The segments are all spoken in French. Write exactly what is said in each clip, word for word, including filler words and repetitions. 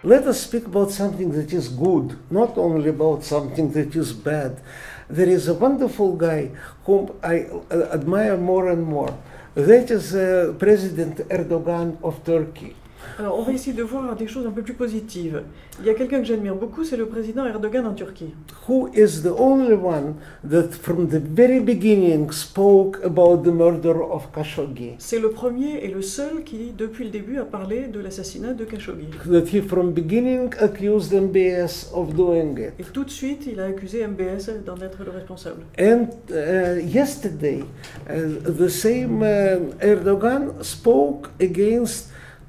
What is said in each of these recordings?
Let us speak about something that is good, not only about something that is bad. There is a wonderful guy whom I uh, admire more and more. That is uh, President Erdogan of Turkey. Alors, on va essayer de voir des choses un peu plus positives. Il y a quelqu'un que j'admire beaucoup, c'est le président Erdogan en Turquie. Who is the only one that from the very beginning spoke about the murder of Khashoggi. C'est le premier et le seul qui, depuis le début, a parlé de l'assassinat de Khashoggi. That he from beginning accused M B S of doing it. Et tout de suite, il a accusé M B S d'en être le responsable. And uh, yesterday, uh, the same uh, Erdogan spoke against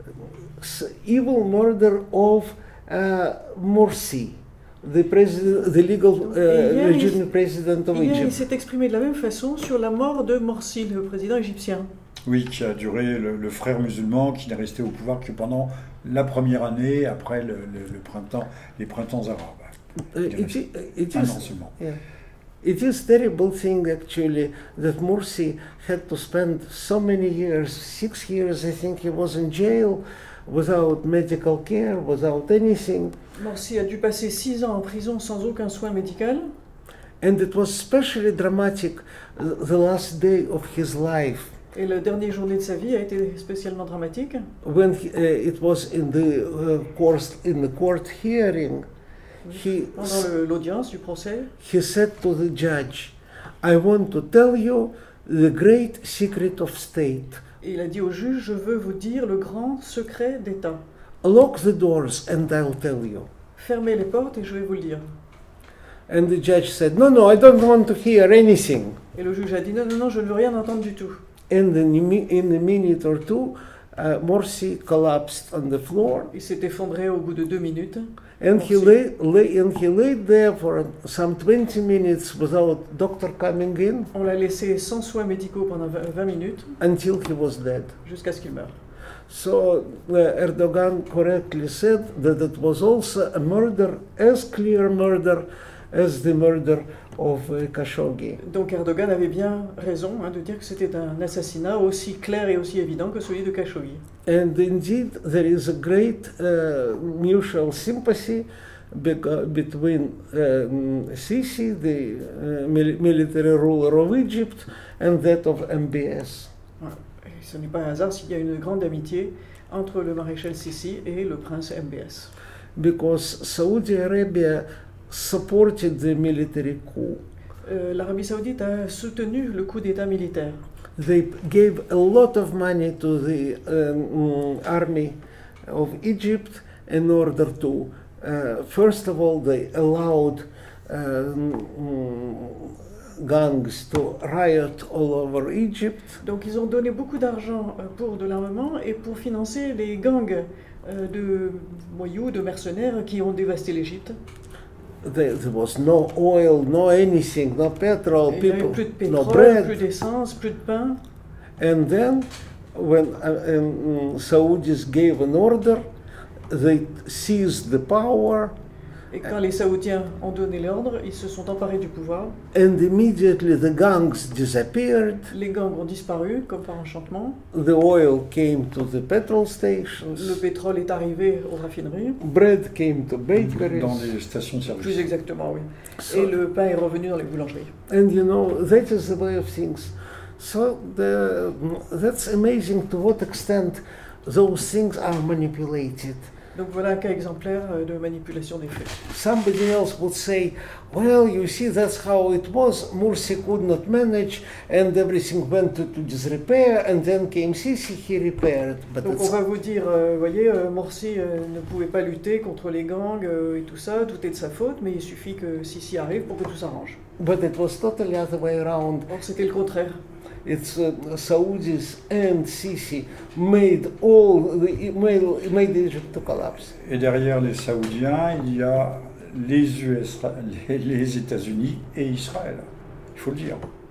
evil murder of uh, Morsi, the, president, the legal uh, legitimate president of Egypt. Egypt. Il s'est exprimé de la même façon sur la mort de Morsi, le président égyptien. Oui, qui a duré le, le frère musulman, qui n'est resté au pouvoir que pendant la première année, après le, le, le printemps, les printemps arabes. Uh, it, it un is, an seulement. Yeah. It is terrible thing actually that Morsi had to spend so many years, six years I think he was in jail, without medical care, without anything. Morsi a dû passer six ans en prison sans aucun soin médical. And it was especially dramatic the last day of his life. Et la dernière journée de sa vie a été spécialement dramatique. When he, uh, it was in the uh, course in the court hearing, he pendant l'audience du procès, he said to the judge, "I want to tell you the great secret of state." Et il a dit au juge, je veux vous dire le grand secret d'État. Lock the doors and I'll tell you. Fermez les portes et je vais vous le dire. And the judge said, no, no, I don't want to hear anything. Et le juge a dit, non, non, non, je ne veux rien entendre du tout. And in, in a minute or two, uh, Morsi collapsed on the floor. Il s'est effondré au bout de deux minutes. And he, lay, lay, and he laid there for some twenty minutes without doctor coming in. On l'a laissé sans soins médicaux pendant vingt minutes. Until he was dead. Jusqu'à ce qu'il meure. So uh, Erdogan correctly said that it was also a murder, as clear murder as the murder of uh, Khashoggi. Donc Erdogan avait bien raison hein, de dire que c'était un assassinat aussi clair et aussi évident que celui de Khashoggi. And indeed, there is a great uh, mutual sympathy between um, Sisi, the uh, mil military ruler of Egypt, and that of M B S. Et ce n'est pas un hasard s'il y a une grande amitié entre le maréchal Sisi et le prince M B S. Because Saudi Arabia supported the military coup. Euh, L'Arabie Saoudite a soutenu le coup d'État militaire. They gave a lot of money to the um, army of Egypt in order to, uh, first of all, they allowed um, gangs to riot all over Egypt. Donc ils ont donné beaucoup d'argent pour de l'armement et pour financer les gangs de voyous, de mercenaires qui ont dévasté l'Égypte. There, there was no oil, no anything, no petrol, Il people, n'y avait plus de pétrole, no bread. plus d'essence, plus de pain. And then, when uh, um, Saudis gave an order, they seized the power. Et quand les Saoudiens ont donné l'ordre, ils se sont emparés du pouvoir. And immediately the gangs disappeared. Les gangs ont disparu, comme par enchantement. The oil came to the petrol stations. Le pétrole est arrivé aux raffineries. Bread came to bakeries. Dans les stations de service. Plus exactement, oui. So, et le pain est revenu dans les boulangeries. And you know, that is the way of things. So the, that's amazing to what extent those things are manipulated. Donc voilà un cas exemplaire de manipulation des faits. Somebody else would say, well, you see, that's how it was. Morsi could not manage, and everything went to, to disrepair, and then came Sisi, he repaired. But Donc on va vous dire, vous voyez, euh, Morsi euh, ne pouvait pas lutter contre les gangs euh, et tout ça, tout est de sa faute, mais il suffit que Sisi arrive pour que tout s'arrange. But it was totally other way around. Or c'était le contraire. It's uh, Saudis and Sisi made all the made, made Egypt to collapse. Et derrière les Saoudiens, il y a les U S, les, les États-Unis et Israël. Il faut le dire.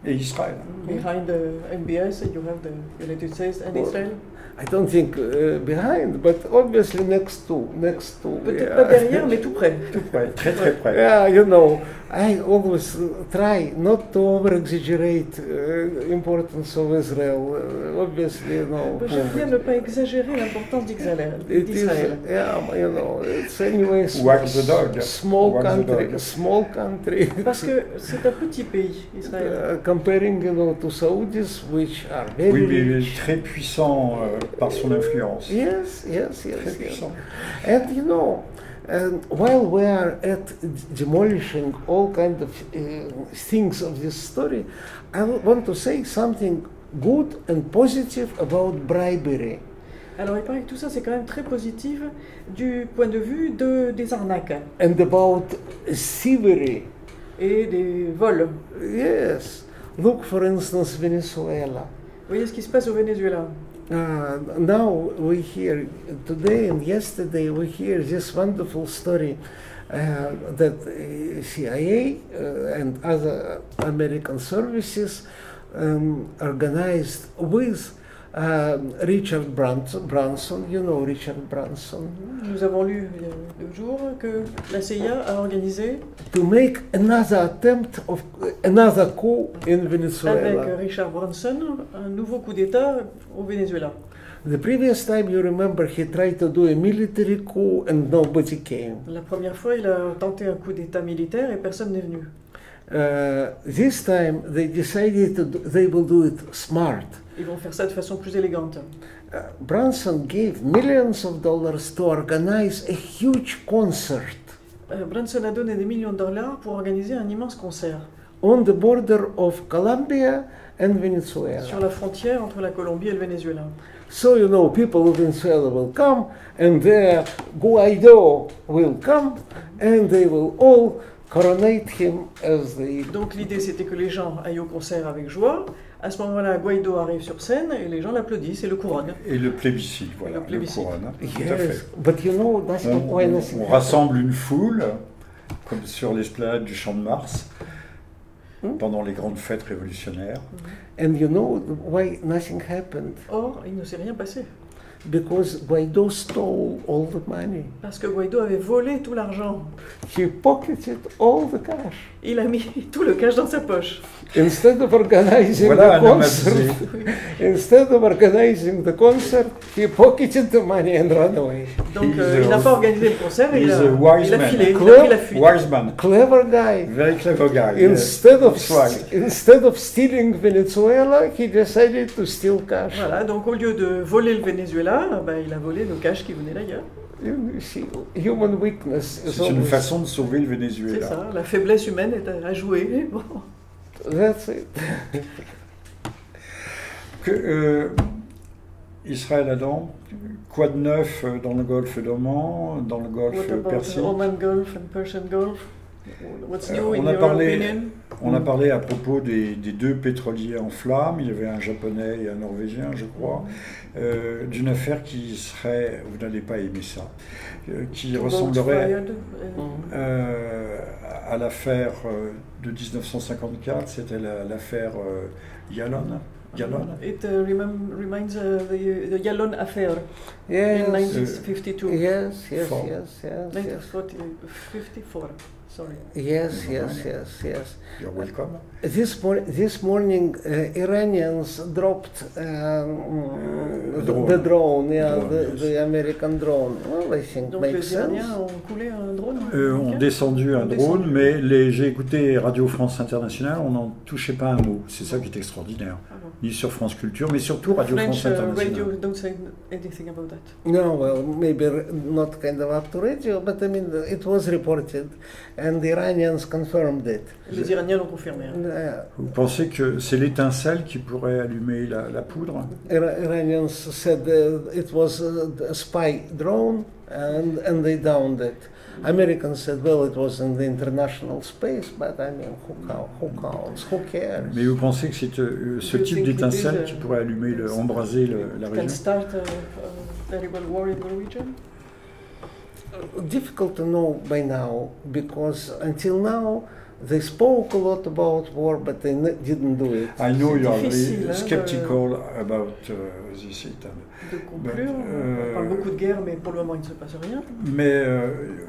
et Israël. Behind the M B S, you have the United States and Well, Israel. I don't think uh, behind, but obviously next to, next to. Peut-être yeah. pas derrière, mais tout près. Tout près, très très près. Yeah, you know, I always try not to over-exaggerate uh, importance of Israel. Uh, obviously, you know. J'aime bien ne pas exagérer l'importance d'Israël. It is, d'Israël. yeah, you know, it's anyway Wag the dog. small Wag the country, dog. small country. Parce que c'est un petit pays, Israël. Uh, comparing, you know, to Saudis, which are very Oui, mais il rich. est très puissant euh, par son influence. Yes, yes, Très yes, yes. puissant. And you know, um, while we are at demolishing all kind of uh, things of this story, I want to say something good and positive about bribery. Alors il paraît que tout ça c'est quand même très positif du point de vue de, des arnaques And about thievery. et des vols. Yes. Look, for instance, Venezuela. Vous voyez ce qui se passe au Venezuela. Uh, now we hear, today and yesterday, we hear this wonderful story uh, that uh, C I A uh, and other American services um, organized with uh, Richard Branson, Branson, you know Richard Branson, Nous avons lu il y a deux jours que la C I A a organisé to make another attempt of another coup in avec Venezuela. Richard Branson un nouveau coup d'État au Venezuela. The previous time, you remember, he tried to do a military coup and nobody came. La première fois, il a tenté un coup d'État militaire et personne n'est venu. Uh, this time they decided to do, they will do it smart. Ils vont faire ça de façon plus élégante. Uh, Branson gave millions of dollars to organize a huge concert Euh, Branson a donné des millions de dollars pour organiser un immense concert on the border of Colombia and sur Venezuela. la frontière entre la Colombie et le Venezuela. So you know, people of Venezuela will come, and their Guaido will come, and they will all coronate him as the. Donc l'idée c'était que les gens aillent au concert avec joie. À ce moment-là, Guaido arrive sur scène et les gens l'applaudissent et le couronnent. Et le plébiscite, voilà, Le le, plébiscite. couronne. hein, Tout à Yes, fait. but you know, that's On, not why on- nothing on happened. rassemble une foule, comme sur l'esplanade du Champ de Mars, Hmm? pendant les grandes fêtes révolutionnaires. And you know why nothing happened? Or, il ne s'est rien passé. Because Guaido stole all the money. Parce que Guaido avait volé tout l'argent. He pocketed all the cash. Il a mis tout le cash dans sa poche. Instead of organizing Voilà the un homme concert, avisé. instead of organizing the concert, he pocketed the money and ran away. Donc He's euh, il a- n'a pas organisé le concert, il he's a, a wise il a man. filé, il a Clever- pris la fuite. Wise man, Clever guy. very clever guy. yes. Instead of Swag. instead of stealing Venezuela, he decided to steal cash. Voilà, donc au lieu de voler le Venezuela, ben, il a volé le cash qui venait d'ailleurs. You see, human weakness is C'est une always- façon de sauver le C'est Venezuela. ça, la faiblesse humaine est à, à jouer. Bon. That's it. Que, euh, Israël Adam, quoi de neuf euh, dans le golfe d'Oman, dans le golfe What euh, about Persique? the Oman Gulf and Persian Gulf? What's Euh, new on in a your parlé- opinion? On a parlé à propos des, des deux pétroliers en flammes, il y avait un japonais et un norvégien, je crois, euh, d'une affaire qui serait, vous n'allez pas aimer ça, euh, qui Boats ressemblerait fired, euh, euh, à l'affaire euh, de dix-neuf cent cinquante-quatre, c'était la- l'affaire euh, Yalon. Yalon. It uh, remem- reminds uh, the, the Yalon affair Yes. in nineteen fifty-two. Yes, yes, For- yes, yes, nineteen yes. fifty-four, sorry. Yes, yes, yes, yes. You're welcome. This, mor- this morning, uh, Iranians dropped um, The the, drone. the drone, yeah, Drone, the, yes. the American drone. Well, I think Donc makes les sense. Iraniens ont coulé un drone. Euh, ont Ok. descendu un Ont drone, descendu. mais les- j'ai écouté Radio France Internationale, on n'en touchait pas un mot. C'est ça qui est extraordinaire. Ah bon. Ni sur France Culture, mais surtout Radio French France uh, Internationale. radio don't say anything about that. No, well, maybe r- not kind of up to radio, but I mean, it was reported, and the Iranians confirmed it. Les Iraniens l'ont confirmé. hein. Uh, Vous pensez que c'est l'étincelle qui pourrait allumer la, la poudre? Ira- Iranians said uh, it was a, a spy drone, and, and they downed it. Americans said, well, it was in the international space, but I mean, who, count, who counts? Who cares? Mais vous pensez que c'est euh, ce You type think it d'étincelle is, qui uh, pourrait allumer, le, embraser le- la Can région? start a, a terrible war in the region. Difficult to know by now, because until now, They spoke a lot about war, but they n- didn't do it. I know you are difficile, very hein, skeptical about uh, this Ethan. De conclure, euh, on parle beaucoup de guerre, mais pour le moment il ne se passe rien. Mais euh,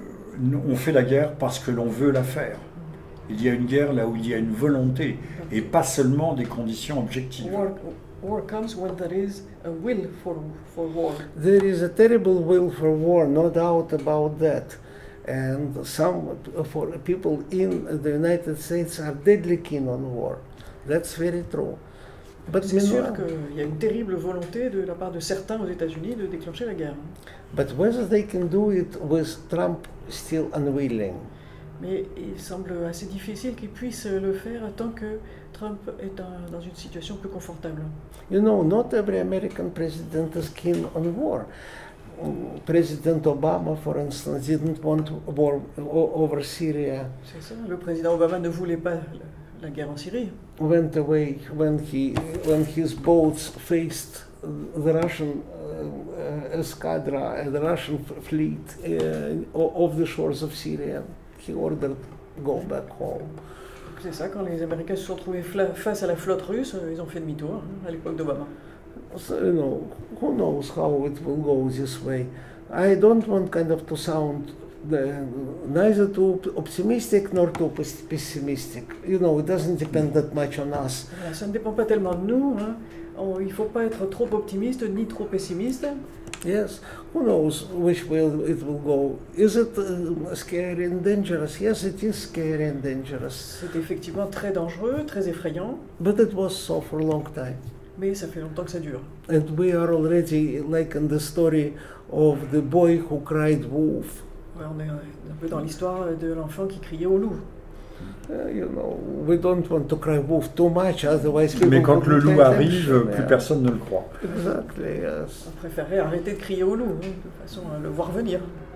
on fait la guerre parce que l'on veut la faire. Il y a une guerre là où il y a une volonté et pas seulement des conditions objectives. War, war comes when there is a will for, for war. There is a terrible will for war, no doubt about that. And some for people in the United States are deadly keen on war. That's very true. But C'est sûr meanwhile, qu'il y a une terrible volonté de la part de certains aux États-Unis de déclencher la guerre. but whether they can do it with Trump still unwilling. Mais il semble assez difficile qu'ils puissent le faire tant que Trump est un- dans une situation plus confortable. You know, not every American president is keen on war. Mm, President Obama, for instance, didn't want war o- over Syria. C'est ça, le président Obama ne voulait pas la, la guerre en Syrie. Went away when he when his boats faced the Russian uh, uh, escadra, uh, the Russian f- fleet uh, o- off the shores of Syria. He ordered go back home. C'est ça, quand les Américains se sont trouvés fla- face à la flotte russe, euh, ils ont fait demi-tour hein, à l'époque d'Obama. So, you know, who knows how it will go this way? I don't want kind of to sound uh, neither too optimistic nor too pes- pessimistic. You know, it doesn't depend that much on us. Voilà, ça ne dépend pas tellement de nous. Hein. On- il ne faut pas être trop optimiste ni trop pessimiste. Yes, who knows which way it will go? Is it uh, scary and dangerous? Yes, it is scary and dangerous. C'est effectivement très dangereux, très effrayant, But it was so for a long time. mais ça fait longtemps que ça dure. And we are already like in the story of the boy who cried wolf. Ouais, on est un peu dans l'histoire de l'enfant qui criait au loup. Uh, you know, we don't want to cry wolf too much, otherwise people Mais quand le wouldn't loup pay arrive, attention, plus yeah. personne ne le croit. Exactly, yes. On préférait arrêter de crier au loup, hein, de façon à le voir venir.